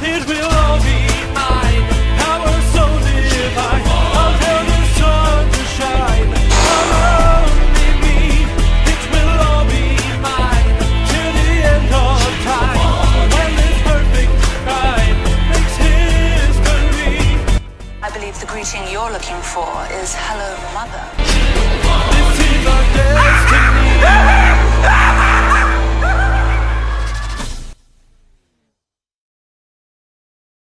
It will all be mine. Power so divine. I'll tell the sun to shine. I'll only me. It will all be mine. Till the end of time. When this perfect crime makes history. I believe the greeting you're looking for is hello, mother. This is our destiny.